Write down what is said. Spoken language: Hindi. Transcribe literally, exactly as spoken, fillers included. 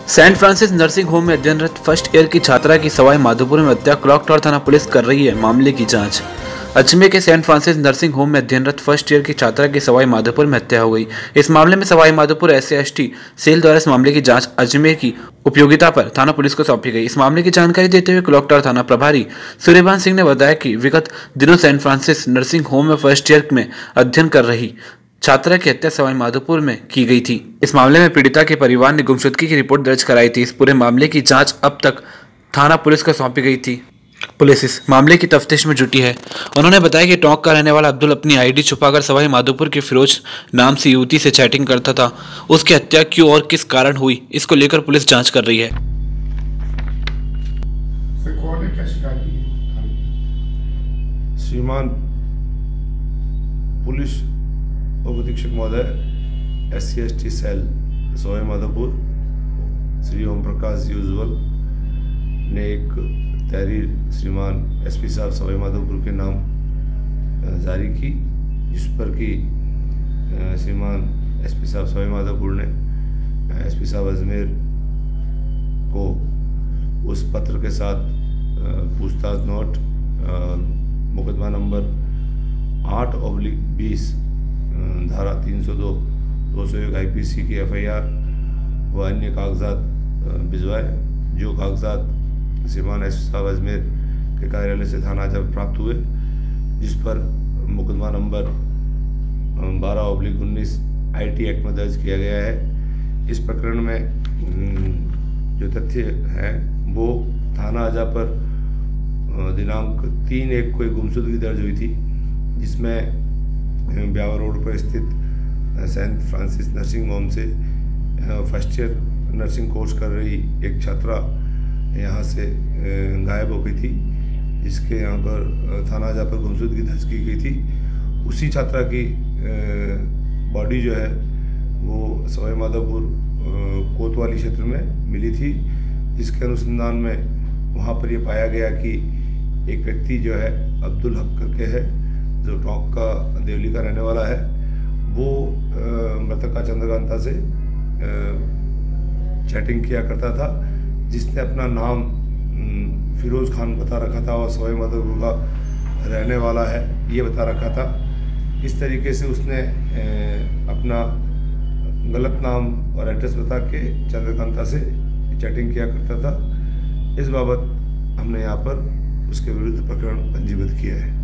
सेंट फ्रांसिस नर्सिंग होम में अध्ययनरत फर्स्ट ईयर की छात्रा की सवाई माधोपुर में हत्या। क्लॉक टावर थाना पुलिस कर रही है मामले की जांच। अजमेर के सेंट फ्रांसिस नर्सिंग होम में अध्ययनरत फर्स्ट ईयर की छात्रा की सवाई माधोपुर में हत्या हो गई। इस मामले में Sawai Madhopur S C S T cell द्वारा इस मामले की जांच अजमेर की उपयोगिता पर थाना पुलिस को सौंपी गई। इस मामले की जानकारी देते हुए क्लॉक टावर थाना प्रभारी सूर्यभान सिंह ने बताया कि विगत दिनों सेंट फ्रांसिस नर्सिंग होम में फर्स्ट ईयर में अध्ययन कर रही छात्रा की हत्या सवाई माधोपुर में की गई थी। इस मामले में पीड़िता के परिवार ने गुमशुदगी की रिपोर्ट दर्ज कराई थी। इस पूरे मामले की जांच अब तक थाना पुलिस को सौंपी गई थी। पुलिस इस मामले की तफ्तीश में जुटी है। उन्होंने बताया कि टोंक का रहने वाला अब्दुल अपनी आईडी छुपाकर सवाई माधोपुर के फिरोज नाम से युवती से चैटिंग करता था। उसकी हत्या क्यों और किस कारण हुई, इसको लेकर पुलिस जांच कर रही है। श्रीमान पुलिस उप अधीक्षक महोदय S C S T cell Sawai Madhopur Shri Om Prakash यूजुअल ने एक तहरीर श्रीमान एस पी साहब सवाई माधोपुर के नाम जारी की, जिस पर कि श्रीमान एस पी साहब सवाई माधोपुर ने एस पी साहब अजमेर को उस पत्र के साथ पूछताछ नोट मुकदमा नंबर आठ ऑब्लिक बीस धारा तीन सौ दो दो सौ एक आई पी सी की एफ आई आर व अन्य कागजात भिजवाए, जो कागजात श्रीमान एस साहब अजमेर के कार्यालय से थाना जब प्राप्त हुए, जिस पर मुकदमा नंबर बारह ऑब्लिक उन्नीस आई टी एक्ट में दर्ज किया गया है। इस प्रकरण में जो तथ्य हैं वो थाना अजा पर दिनांक तीन एक को एक गुमशुदगी दर्ज हुई थी, जिसमें ब्यावर रोड पर स्थित सेंट फ्रांसिस नर्सिंग होम से फर्स्ट ईयर नर्सिंग कोर्स कर रही एक छात्रा यहाँ से गायब हो गई थी, जिसके यहाँ पर थाना जा पर गुमशुदगी दर्ज की गई थी। उसी छात्रा की बॉडी जो है वो सवाई माधोपुर कोतवाली क्षेत्र में मिली थी, जिसके अनुसंधान में वहाँ पर ये पाया गया कि एक व्यक्ति जो है अब्दुल हक करके है, जो टोंक का देवली का रहने वाला है, वो मृतका चंद्रकांता से चैटिंग किया करता था, जिसने अपना नाम फिरोज खान बता रखा था और सवाई माधोपुर का रहने वाला है ये बता रखा था। इस तरीके से उसने अपना गलत नाम और एड्रेस बता के चंद्रकांता से चैटिंग किया करता था। इस बाबत हमने यहाँ पर उसके विरुद्ध प्रकरण पंजीबद्ध किया है।